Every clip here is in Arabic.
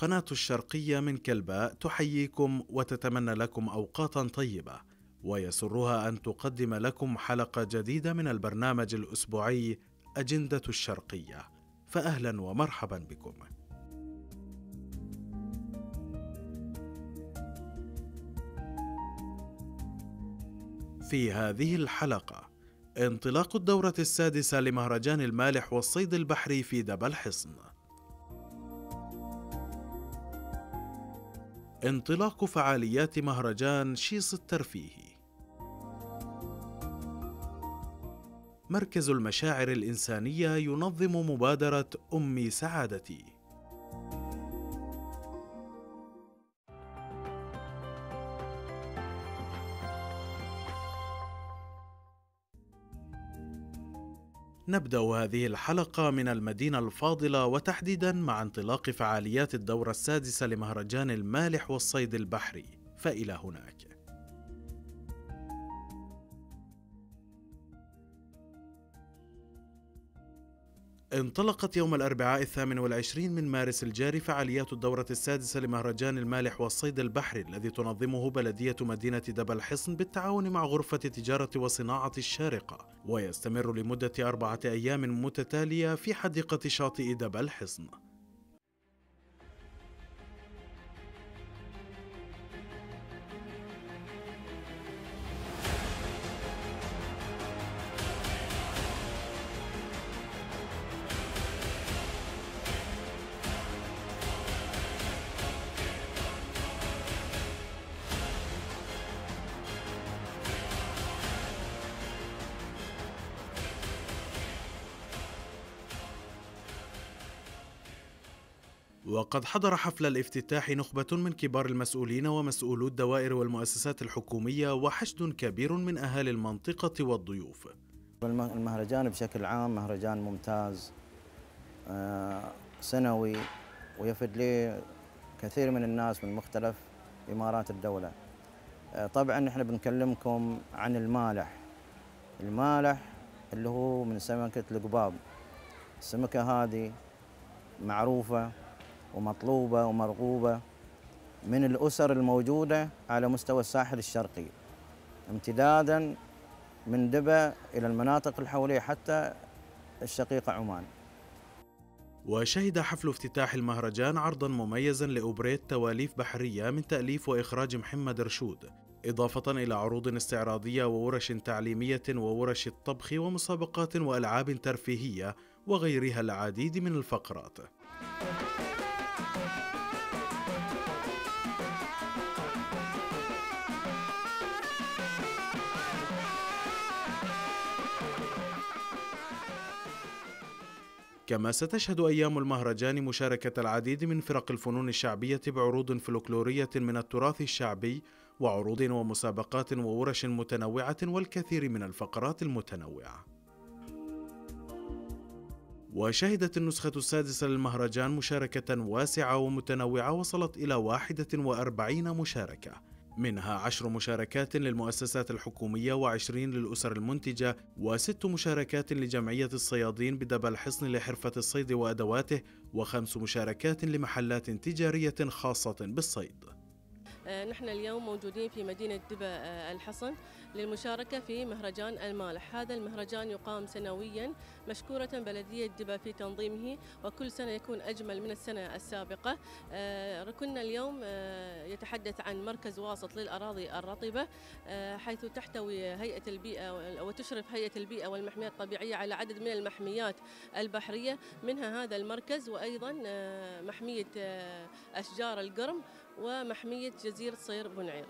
قناة الشرقية من كلباء تحييكم وتتمنى لكم أوقاتا طيبة، ويسرها أن تقدم لكم حلقة جديدة من البرنامج الأسبوعي أجندة الشرقية، فأهلا ومرحبا بكم. في هذه الحلقة انطلاق الدورة السادسة لمهرجان المالح والصيد البحري في دبا الحصن. انطلاق فعاليات مهرجان شيص الترفيهي. مركز المشاعر الإنسانية ينظم مبادرة أمي سعادتي. نبدأ هذه الحلقة من المدينة الفاضلة، وتحديدا مع انطلاق فعاليات الدورة السادسة لمهرجان المالح والصيد البحري، فإلى هناك. انطلقت يوم الأربعاء 28 من مارس الجاري فعاليات الدورة السادسة لمهرجان المالح والصيد البحري الذي تنظمه بلدية مدينة دبا الحصن بالتعاون مع غرفة التجارة وصناعة الشارقة، ويستمر لمدة 4 أيام متتالية في حديقة شاطئ دبا الحصن. وقد حضر حفل الافتتاح نخبة من كبار المسؤولين ومسؤولو الدوائر والمؤسسات الحكومية وحشد كبير من أهالي المنطقة والضيوف. المهرجان بشكل عام مهرجان ممتاز سنوي، ويفد لي كثير من الناس من مختلف إمارات الدولة. طبعا احنا بنكلمكم عن المالح اللي هو من سمكة القباب. السمكة هذه معروفة ومطلوبة ومرغوبة من الأسر الموجودة على مستوى الساحل الشرقي، امتدادا من دبا إلى المناطق الحولية حتى الشقيقة عمان. وشهد حفل افتتاح المهرجان عرضا مميزا لأوبريت تواليف بحرية من تأليف وإخراج محمد رشود، إضافة إلى عروض استعراضية وورش تعليمية وورش الطبخ ومسابقات وألعاب ترفيهية وغيرها العديد من الفقرات. كما ستشهد أيام المهرجان مشاركة العديد من فرق الفنون الشعبية بعروض فلكلورية من التراث الشعبي وعروض ومسابقات وورش متنوعة والكثير من الفقرات المتنوعة. وشهدت النسخة السادسة للمهرجان مشاركة واسعة ومتنوعة وصلت إلى 41 مشاركة، منها 10 مشاركات للمؤسسات الحكومية و20 للأسر المنتجة و6 مشاركات لجمعية الصيادين بدبا الحصن لحرفة الصيد وأدواته و5 مشاركات لمحلات تجارية خاصة بالصيد. نحن اليوم موجودين في مدينة دبا الحصن للمشاركة في مهرجان المالح. هذا المهرجان يقام سنويا، مشكورة بلدية دبا في تنظيمه، وكل سنة يكون أجمل من السنة السابقة. ركننا اليوم يتحدث عن مركز واسط للأراضي الرطبة، حيث تحتوي هيئة البيئة وتشرف هيئة البيئة والمحميات الطبيعية على عدد من المحميات البحرية، منها هذا المركز، وأيضا محمية أشجار القرم ومحمية جزيرة صير بنعير.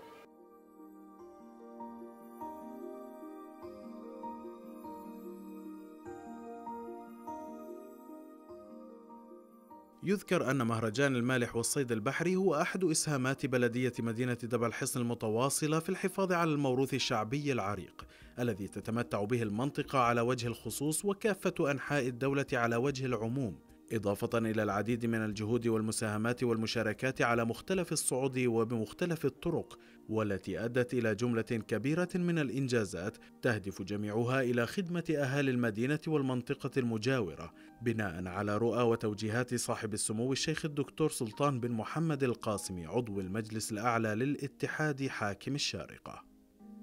يذكر أن مهرجان المالح والصيد البحري هو أحد إسهامات بلدية مدينة دبا الحصن المتواصلة في الحفاظ على الموروث الشعبي العريق الذي تتمتع به المنطقة على وجه الخصوص وكافة أنحاء الدولة على وجه العموم، إضافة إلى العديد من الجهود والمساهمات والمشاركات على مختلف الصعود وبمختلف الطرق، والتي أدت إلى جملة كبيرة من الإنجازات تهدف جميعها إلى خدمة أهالي المدينة والمنطقة المجاورة، بناء على رؤى وتوجيهات صاحب السمو الشيخ الدكتور سلطان بن محمد القاسمي عضو المجلس الأعلى للاتحاد حاكم الشارقة.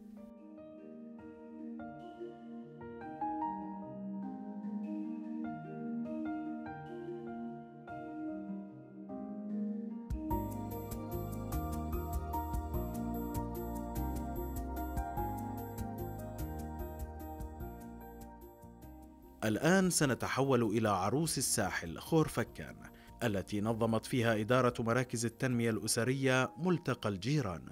الآن سنتحول إلى عروس الساحل خورفكان، التي نظمت فيها إدارة مراكز التنمية الأسرية ملتقى الجيران.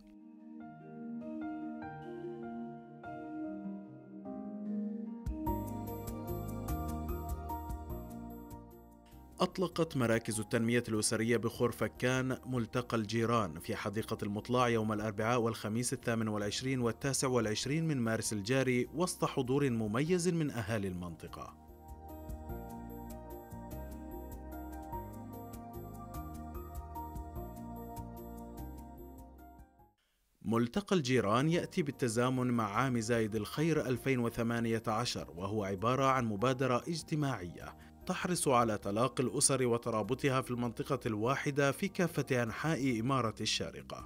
أطلقت مراكز التنمية الأسرية بخورفكان ملتقى الجيران في حديقة المطلع يوم الأربعاء والخميس 28 و29 من مارس الجاري، وسط حضور مميز من أهالي المنطقة. ملتقى الجيران يأتي بالتزامن مع عام زايد الخير 2018، وهو عبارة عن مبادرة اجتماعية تحرص على تلاقي الأسر وترابطها في المنطقة الواحدة في كافة أنحاء إمارة الشارقة.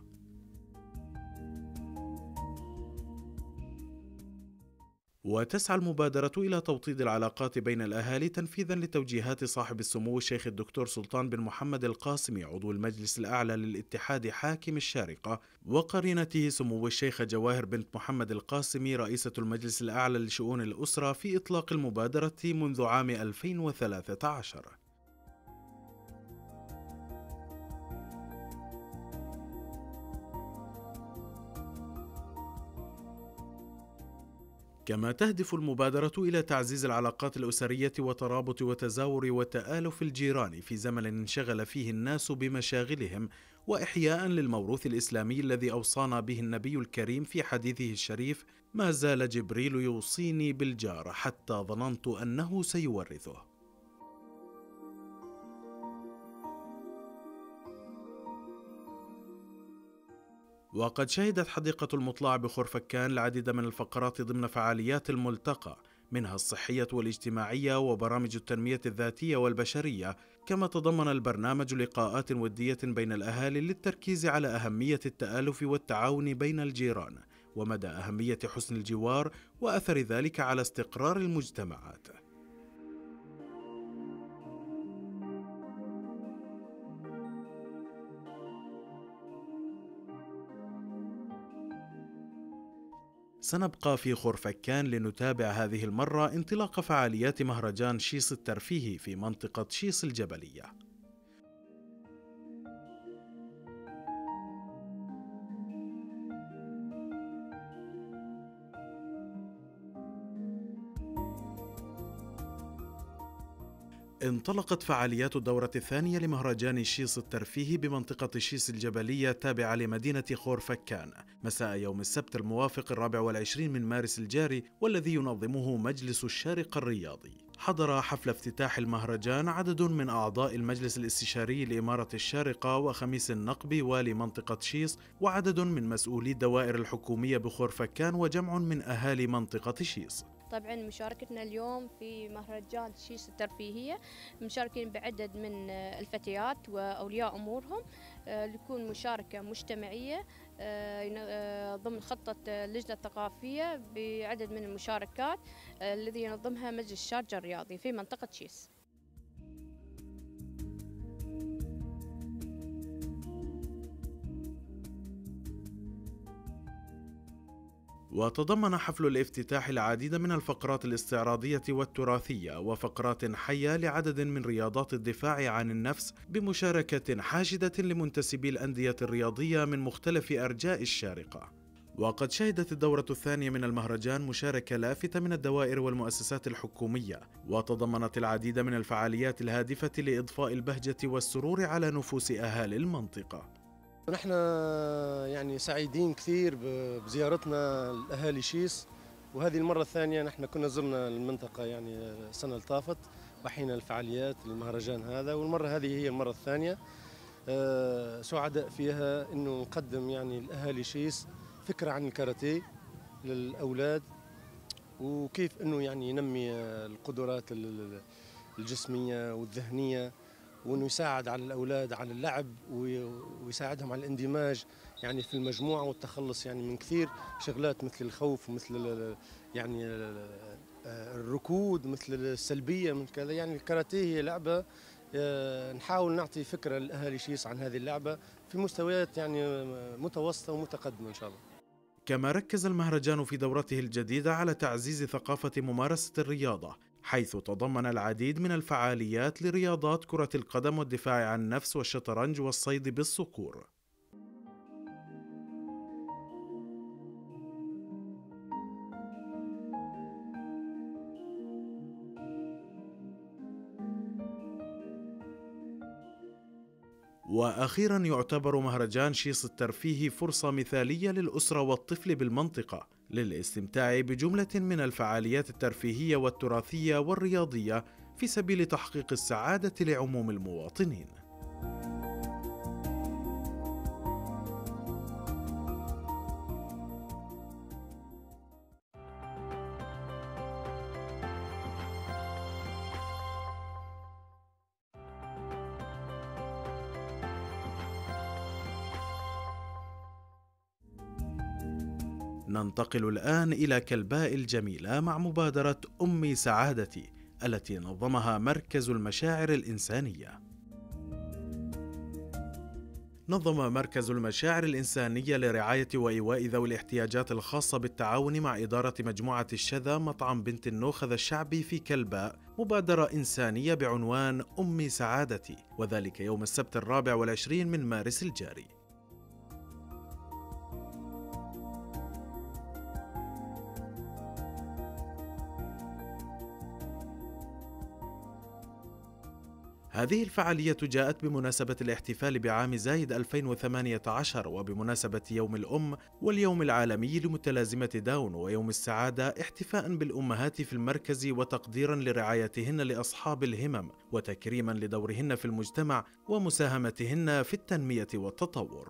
وتسعى المبادرة إلى توطيد العلاقات بين الأهالي تنفيذا لتوجيهات صاحب السمو الشيخ الدكتور سلطان بن محمد القاسمي عضو المجلس الأعلى للاتحاد حاكم الشارقة، وقرينته سمو الشيخة جواهر بنت محمد القاسمي رئيسة المجلس الأعلى لشؤون الأسرة في إطلاق المبادرة منذ عام 2013. كما تهدف المبادرة إلى تعزيز العلاقات الأسرية وترابط وتزاور وتآلف الجيران في زمن انشغل فيه الناس بمشاغلهم، وإحياء للموروث الإسلامي الذي أوصانا به النبي الكريم في حديثه الشريف: ما زال جبريل يوصيني بالجار حتى ظننت أنه سيورثه. وقد شهدت حديقة المطلع بخورفكان العديد من الفقرات ضمن فعاليات الملتقى، منها الصحية والاجتماعية وبرامج التنمية الذاتية والبشرية، كما تضمن البرنامج لقاءات ودية بين الأهالي للتركيز على أهمية التآلف والتعاون بين الجيران، ومدى أهمية حسن الجوار وأثر ذلك على استقرار المجتمعات. سنبقى في خورفكان لنتابع هذه المرة انطلاق فعاليات مهرجان شيص الترفيهي في منطقة شيص الجبلية. انطلقت فعاليات الدورة الثانية لمهرجان شيص الترفيهي بمنطقة شيص الجبلية التابعة لمدينة خورفكان مساء يوم السبت الموافق 24 من مارس الجاري، والذي ينظمه مجلس الشارقة الرياضي. حضر حفل افتتاح المهرجان عدد من أعضاء المجلس الاستشاري لإمارة الشارقة وخميس النقب والي منطقة شيص، وعدد من مسؤولي الدوائر الحكومية بخورفكان، وجمع من أهالي منطقة شيص. طبعا مشاركتنا اليوم في مهرجان شيص الترفيهية مشاركين بعدد من الفتيات وأولياء أمورهم، لتكون مشاركة مجتمعية ضمن خطة اللجنة الثقافية بعدد من المشاركات الذي ينظمها مجلس الشارقة الرياضي في منطقة شيص. وتضمن حفل الافتتاح العديد من الفقرات الاستعراضية والتراثية وفقرات حية لعدد من رياضات الدفاع عن النفس بمشاركة حاشدة لمنتسبي الأندية الرياضية من مختلف أرجاء الشارقة. وقد شهدت الدورة الثانية من المهرجان مشاركة لافتة من الدوائر والمؤسسات الحكومية، وتضمنت العديد من الفعاليات الهادفة لإضفاء البهجة والسرور على نفوس أهالي المنطقة. نحن يعني سعيدين كثير بزيارتنا لأهالي شيص، وهذه المرة الثانية نحن كنا زرنا المنطقة يعني السنة اللي طافت، وحين الفعاليات المهرجان هذا، والمرة هذه هي المرة الثانية. سعداء فيها أنه نقدم يعني الأهالي شيس فكرة عن الكاراتيه للأولاد، وكيف أنه يعني ينمي القدرات الجسمية والذهنية، وأنه يساعد على الأولاد على اللعب ويساعدهم على الاندماج يعني في المجموعة والتخلص يعني من كثير شغلات مثل الخوف ومثل يعني الركود مثل السلبية من كذا. يعني الكاراتيه هي لعبة نحاول نعطي فكرة للأهالي شيس عن هذه اللعبة في مستويات يعني متوسطة ومتقدمة إن شاء الله. كما ركز المهرجان في دورته الجديدة على تعزيز ثقافة ممارسة الرياضة، حيث تضمن العديد من الفعاليات لرياضات كرة القدم والدفاع عن النفس والشطرنج والصيد بالصقور. وأخيراً يعتبر مهرجان شيص الترفيهي فرصة مثالية للأسرة والطفل بالمنطقة للاستمتاع بجملة من الفعاليات الترفيهية والتراثية والرياضية في سبيل تحقيق السعادة لعموم المواطنين. ننتقل الآن إلى كلباء الجميلة مع مبادرة أمي سعادتي التي نظمها مركز المشاعر الإنسانية. نظم مركز المشاعر الإنسانية لرعاية وإيواء ذوي الاحتياجات الخاصة بالتعاون مع إدارة مجموعة الشذا مطعم بنت النوخذ الشعبي في كلباء مبادرة إنسانية بعنوان أمي سعادتي، وذلك يوم السبت 24 من مارس الجاري. هذه الفعالية جاءت بمناسبة الاحتفال بعام زايد 2018 وبمناسبة يوم الأم واليوم العالمي لمتلازمة داون ويوم السعادة، احتفاء بالأمهات في المركز وتقديرا لرعايتهن لأصحاب الهمم وتكريما لدورهن في المجتمع ومساهمتهن في التنمية والتطور.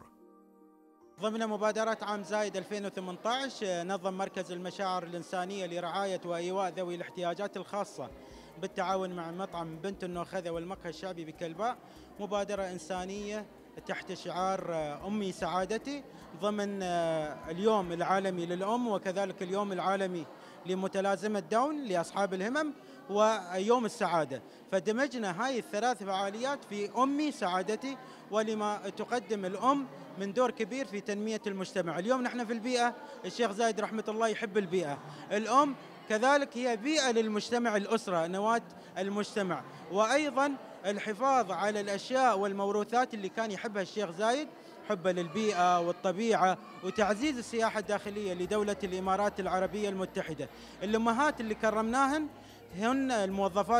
ضمن مبادرة عام زايد 2018 نظم مركز المشاعر الإنسانية لرعاية وإيواء ذوي الاحتياجات الخاصة بالتعاون مع مطعم بنت النوخذة والمقهى الشعبي بكلباء مبادرة إنسانية تحت شعار أمي سعادتي، ضمن اليوم العالمي للأم وكذلك اليوم العالمي لمتلازمة داون لأصحاب الهمم ويوم السعادة. فدمجنا هاي الثلاث فعاليات في أمي سعادتي، ولما تقدم الأم من دور كبير في تنمية المجتمع. اليوم نحن في البيئة، الشيخ زايد رحمة الله يحب البيئة، الأم كذلك هي بيئة للمجتمع، الأسرة نواة المجتمع، وأيضا الحفاظ على الأشياء والموروثات اللي كان يحبها الشيخ زايد، حبه للبيئة والطبيعة وتعزيز السياحة الداخلية لدولة الإمارات العربية المتحدة. الأمهات اللي كرمناهن هن الموظفات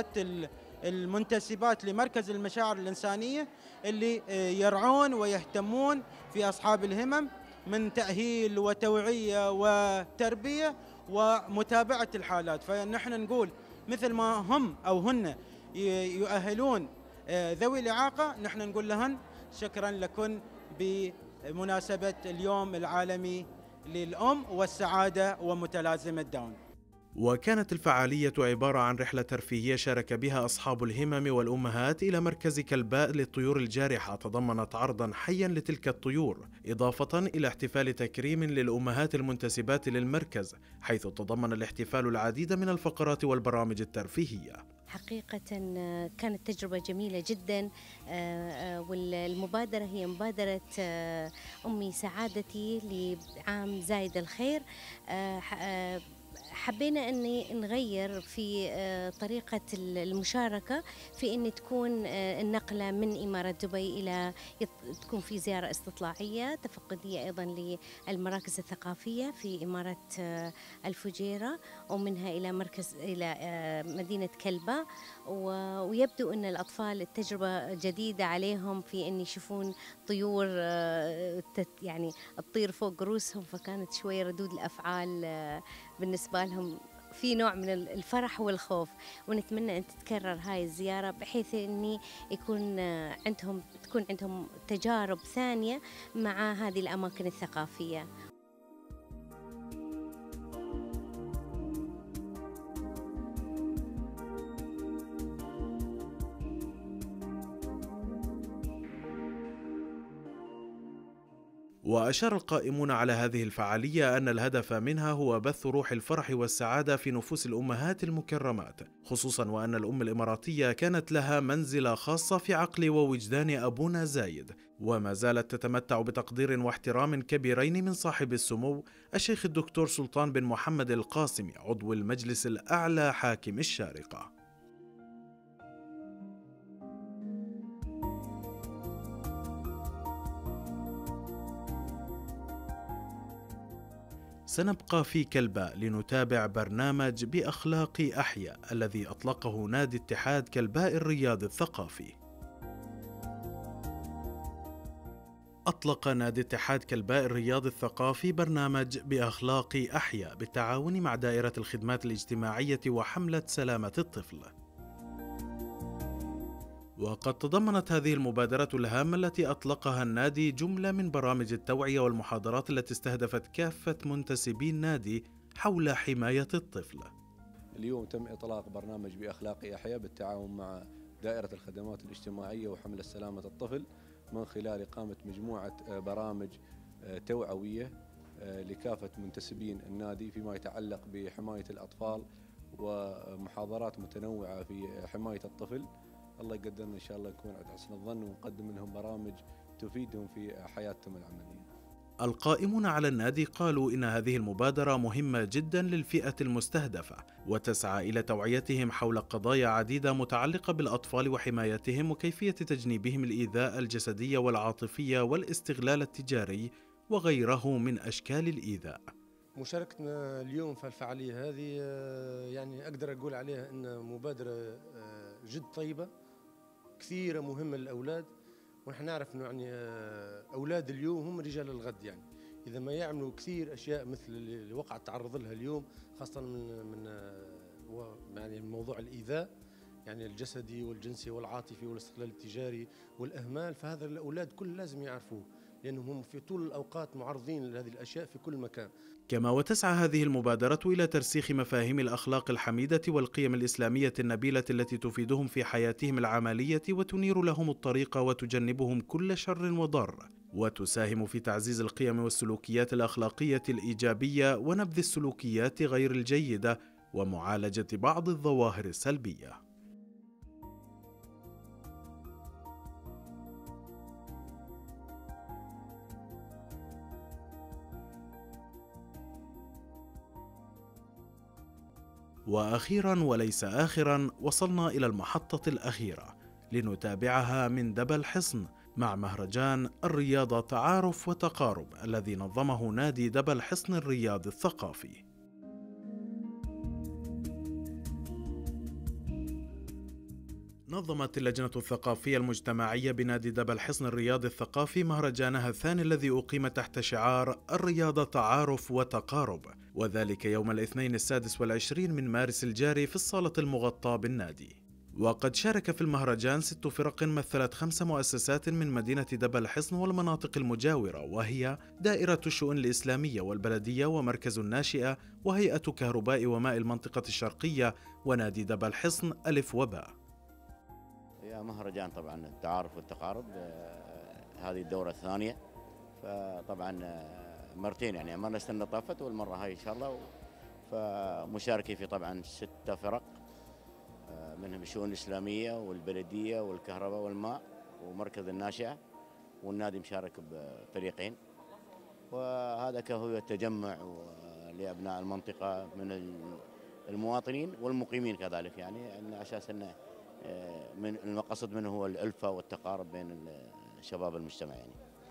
المنتسبات لمركز المشاعر الإنسانية اللي يرعون ويهتمون في أصحاب الهمم من تأهيل وتوعية وتربية ومتابعة الحالات. فنحن نقول مثل ما هم أو هن يؤهلون ذوي الإعاقة، نحن نقول لهن شكرا لكم بمناسبة اليوم العالمي للأم والسعادة ومتلازمة داون. وكانت الفعالية عبارة عن رحلة ترفيهية شارك بها أصحاب الهمم والأمهات إلى مركز كلباء للطيور الجارحة، تضمنت عرضا حيا لتلك الطيور، إضافة إلى احتفال تكريم للأمهات المنتسبات للمركز، حيث تضمن الاحتفال العديد من الفقرات والبرامج الترفيهية. حقيقة كانت تجربة جميلة جدا، والمبادرة هي مبادرة أمي سعادتي لعام زايد الخير. حبينا أني نغير في طريقة المشاركة في أن تكون النقلة من إمارة دبي إلى تكون في زيارة استطلاعية تفقدية أيضا للمراكز الثقافية في إمارة الفجيرة، ومنها إلى مدينة كلباء. ويبدو أن الأطفال التجربة جديدة عليهم في أن يشوفون طيور يعني تطير فوق رؤوسهم، فكانت شوية ردود الأفعال بالنسبة لهم في نوع من الفرح والخوف، ونتمنى أن تتكرر هاي الزيارة بحيث أني تكون عندهم تجارب ثانية مع هذه الأماكن الثقافية. وأشار القائمون على هذه الفعالية أن الهدف منها هو بث روح الفرح والسعادة في نفوس الأمهات المكرمات، خصوصا وأن الأم الإماراتية كانت لها منزلة خاصة في عقل ووجدان أبونا زايد، وما زالت تتمتع بتقدير واحترام كبيرين من صاحب السمو الشيخ الدكتور سلطان بن محمد القاسمي، عضو المجلس الأعلى حاكم الشارقة. سنبقى في كلباء لنتابع برنامج بأخلاق أحيا الذي أطلقه نادي اتحاد كلباء الرياض الثقافي. أطلق نادي اتحاد كلباء الرياض الثقافي برنامج بأخلاق أحيا بالتعاون مع دائرة الخدمات الاجتماعية وحملة سلامة الطفل. وقد تضمنت هذه المبادرة الهامة التي أطلقها النادي جملة من برامج التوعية والمحاضرات التي استهدفت كافة منتسبي النادي حول حماية الطفل. اليوم تم إطلاق برنامج بأخلاق أحيا بالتعاون مع دائرة الخدمات الاجتماعية وحملة سلامة الطفل، من خلال إقامة مجموعة برامج توعوية لكافة منتسبين النادي فيما يتعلق بحماية الأطفال، ومحاضرات متنوعة في حماية الطفل. الله يقدرنا إن شاء الله نكون عند حسن الظن ونقدم لهم برامج تفيدهم في حياتهم العملية. القائمون على النادي قالوا إن هذه المبادرة مهمة جدا للفئة المستهدفة، وتسعى إلى توعيتهم حول قضايا عديدة متعلقة بالأطفال وحمايتهم وكيفية تجنيبهم الإيذاء الجسدي والعاطفي والاستغلال التجاري وغيره من أشكال الإيذاء. مشاركتنا اليوم في الفعالية هذه يعني أقدر أقول عليها أن مبادرة جد طيبة كثيرة مهمة للأولاد، ونحن نعرف أنه يعني أولاد اليوم هم رجال الغد، يعني إذا ما يعملوا كثير أشياء مثل اللي وقع تعرض لها اليوم، خاصة من يعني موضوع الإيذاء يعني الجسدي والجنسي والعاطفي والاستغلال التجاري والإهمال، فهذا الأولاد كل لازم يعرفوه، لأنهم هم في طول الأوقات معرضين لهذه الأشياء في كل مكان. كما وتسعى هذه المبادرة إلى ترسيخ مفاهيم الأخلاق الحميدة والقيم الإسلامية النبيلة التي تفيدهم في حياتهم العملية وتنير لهم الطريق وتجنبهم كل شر وضر، وتساهم في تعزيز القيم والسلوكيات الأخلاقية الإيجابية ونبذ السلوكيات غير الجيدة ومعالجة بعض الظواهر السلبية. وأخيرا وليس آخرا، وصلنا إلى المحطة الأخيرة لنتابعها من دبا الحصن مع مهرجان الرياضة تعارف وتقارب الذي نظمه نادي دبا الحصن الرياض الثقافي. نظمت اللجنة الثقافية المجتمعية بنادي دبا الحصن الرياضي الثقافي مهرجانها الثاني الذي أقيم تحت شعار الرياضة تعارف وتقارب، وذلك يوم الاثنين 26 من مارس الجاري في الصالة المغطاة بالنادي. وقد شارك في المهرجان 6 فرق مثلت 5 مؤسسات من مدينة دبا الحصن والمناطق المجاورة، وهي دائرة الشؤون الإسلامية والبلدية ومركز الناشئة وهيئة كهرباء وماء المنطقة الشرقية ونادي دبا الحصن ألف وباء. يا مهرجان طبعا التعارف والتقارب هذه الدورة الثانية، فطبعا مرتين يعني مرة السنة طافت والمرة هاي إن شاء الله، فمشاركين في طبعا 6 فرق منهم الشؤون الإسلامية والبلدية والكهرباء والماء ومركز الناشئة، والنادي مشارك بفريقين، وهذا كهو التجمع لأبناء المنطقة من المواطنين والمقيمين كذلك، يعني على أساس أنه من المقصد منه هو الألفة والتقارب بين شباب المجتمع يعني.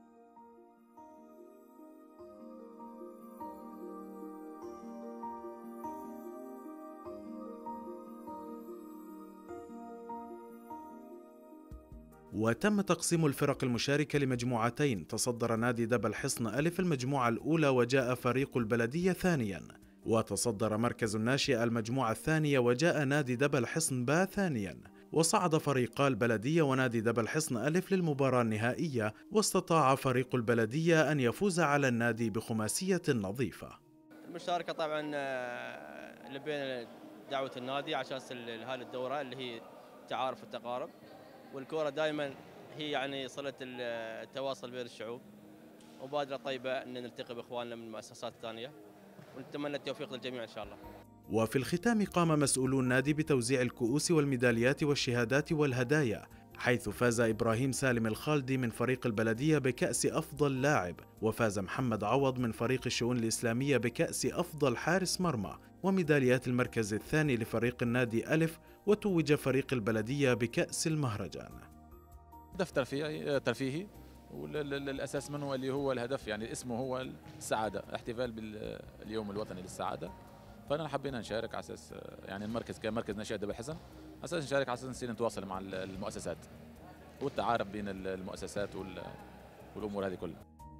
وتم تقسيم الفرق المشاركة لمجموعتين، تصدر نادي دبا الحصن ألف المجموعة الأولى وجاء فريق البلدية ثانيا، وتصدر مركز الناشئة المجموعة الثانية، وجاء نادي دبا الحصن با ثانيا، وصعد فريقا البلدية ونادي دبا الحصن ألف للمباراة النهائية، واستطاع فريق البلدية أن يفوز على النادي بخماسية نظيفة. المشاركة طبعا لبينا دعوة النادي عشان هذه الدورة اللي هي تعارف والتقارب، والكورة دائما هي يعني صلة التواصل بين الشعوب، مبادرة طيبة أن نلتقي بإخواننا من المؤسسات الثانية، ونتمنى التوفيق للجميع إن شاء الله. وفي الختام قام مسؤولو النادي بتوزيع الكؤوس والميداليات والشهادات والهدايا، حيث فاز إبراهيم سالم الخالدي من فريق البلدية بكأس أفضل لاعب، وفاز محمد عوض من فريق الشؤون الإسلامية بكأس أفضل حارس مرمى، وميداليات المركز الثاني لفريق النادي ألف، وتوج فريق البلدية بكأس المهرجان. هدف ترفيهي، والأساس منه اللي هو الهدف يعني اسمه هو السعادة، احتفال باليوم الوطني للسعادة. فأنا حبينا نشارك على أساس يعني المركز كمركز ناشئة دبا الحصن، على أساس نشارك على أساس نصير نتواصل مع المؤسسات والتعارف بين المؤسسات والأمور هذه كلها.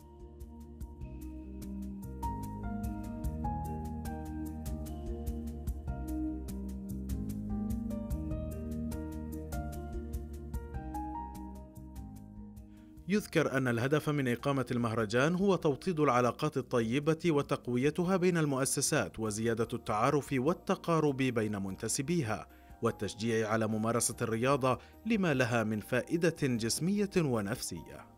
يذكر أن الهدف من إقامة المهرجان هو توطيد العلاقات الطيبة وتقويتها بين المؤسسات، وزيادة التعارف والتقارب بين منتسبيها، والتشجيع على ممارسة الرياضة لما لها من فائدة جسمية ونفسية.